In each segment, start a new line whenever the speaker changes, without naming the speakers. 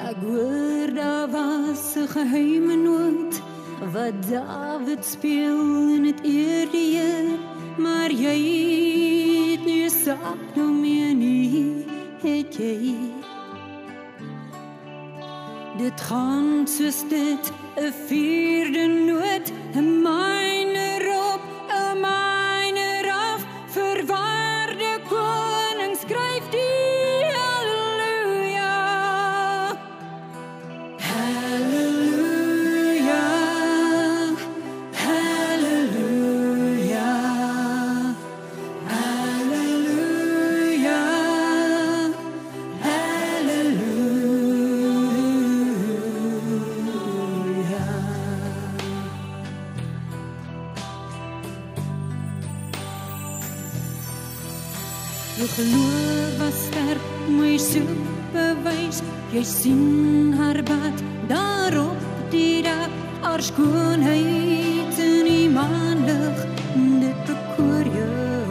Ek hoor daar was 'n geheime noot wat David speel in het eerste jaar, maar jy het nie 'n saak daarmee nie, het jy. Dit gaan soos dit, 'n vierde noot, 'n minor op, 'n minor af, verwaarde koning skryf die halleluja. Halleluja, halleluja, halleluja, halleluja. Jou geloof was sterk, my soek bewys. Jy sien haar bad, daarop die dag, haar skoonheid in die maanlig, dit bekoor jou.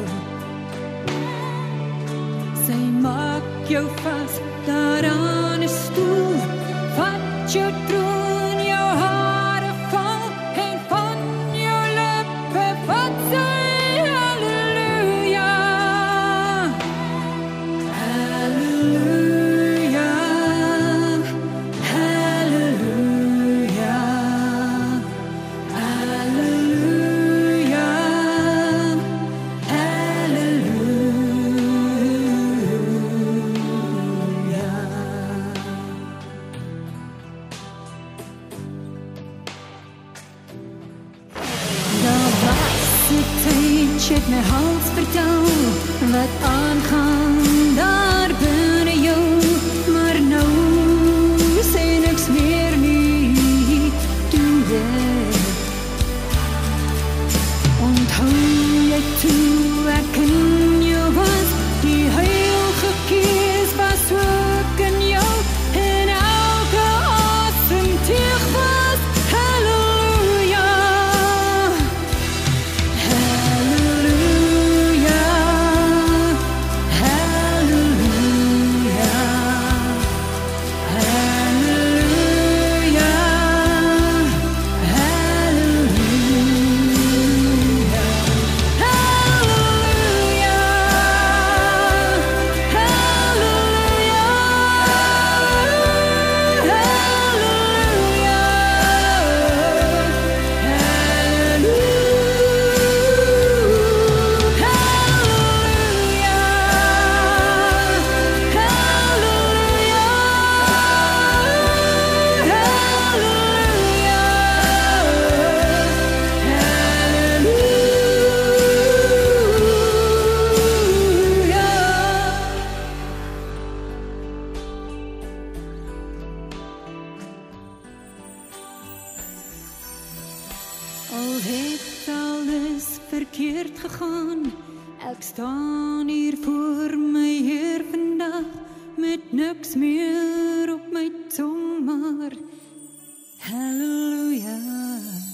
Sy maak jou vas, daar aan 'n stoel, vat jou troon, jou hare val, en van jou lippe vat sy halleluja. Halleluja, halleluja, halleluja, halleluja. Daar was 'n tydjie, het my hals vertel wat aangaan daar binne jou, maar nou sê niks meer nie, toe jy. Onthou jy toe ek in jou was, die heilige Gees was ook in jou, en elke asemteug was halleluja. Halleluja, halleluja, halleluja, halleluja, halleluja, Al het alles verkeerd gegaan, ek staan hier voor my Heer vandag, met niks meer op my tong, maar halleluja.